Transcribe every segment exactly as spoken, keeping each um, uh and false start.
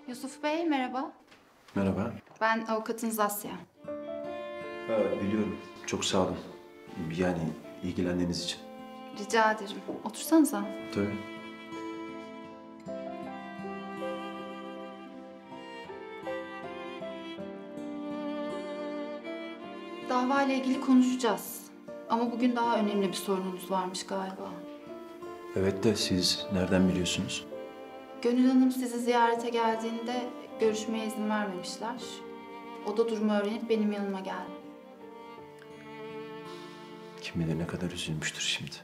Yusuf Bey, merhaba. Merhaba. Ben avukatınız Asya. Ha, biliyorum. Çok sağ olun. Yani ilgilendiğiniz için. Rica ederim. Otursanıza. Tabii. Dava ile ilgili konuşacağız. Ama bugün daha önemli bir sorunumuz varmış galiba. Evet de siz nereden biliyorsunuz? Gönül Hanım sizi ziyarete geldiğinde görüşmeye izin vermemişler. O da durumu öğrenip benim yanıma geldi. Kim bilir ne kadar üzülmüştür şimdi.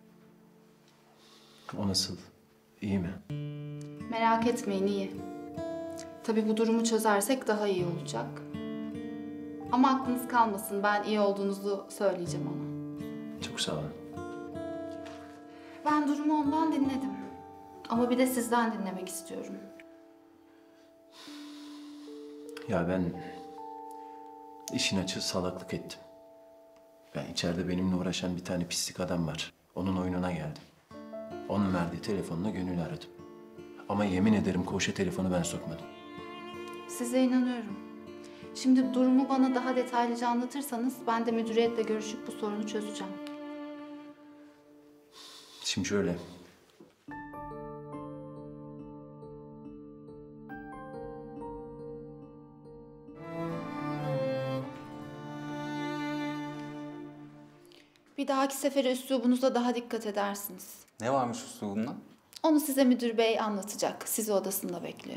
O nasıl? İyi mi? Merak etmeyin, iyi. Tabii bu durumu çözersek daha iyi olacak. Ama aklınız kalmasın, ben iyi olduğunuzu söyleyeceğim ona. Çok sağ olun. Ben durumu ondan dinledim. Ama bir de sizden dinlemek istiyorum. Ya ben işin açığı salaklık ettim. Ben içeride benimle uğraşan bir tane pislik adam var. Onun oyununa geldim. Onun verdiği telefonla Gönül'ü aradım. Ama yemin ederim koğuşa telefonu ben sokmadım. Size inanıyorum. Şimdi durumu bana daha detaylıca anlatırsanız ben de müdüriyetle görüşüp bu sorunu çözeceğim. Şimdi şöyle. Bir dahaki sefere üslubunuza daha dikkat edersiniz. Ne varmış üslubunda? Onu size müdür bey anlatacak. Sizi odasında bekliyor.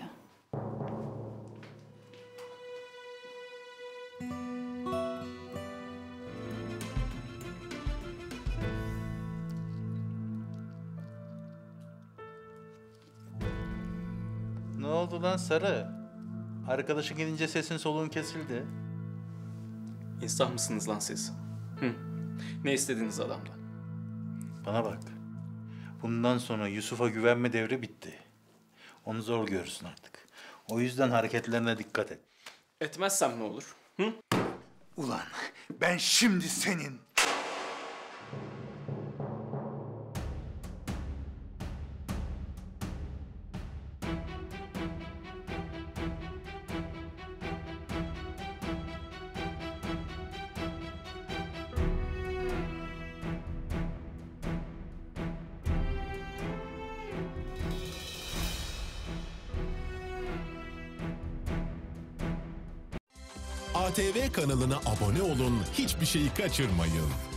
Ne oldu lan Sarı? Arkadaşın gelince sesin soluğun kesildi. İnsan mısınız lan siz? Hı. Ne istediniz adamdan? Bana bak. Bundan sonra Yusuf'a güvenme devri bitti. Onu zor görürsün artık. O yüzden hareketlerine dikkat et. Etmezsem ne olur? Hı? Ulan ben şimdi senin... A T V kanalına abone olun, hiçbir şeyi kaçırmayın.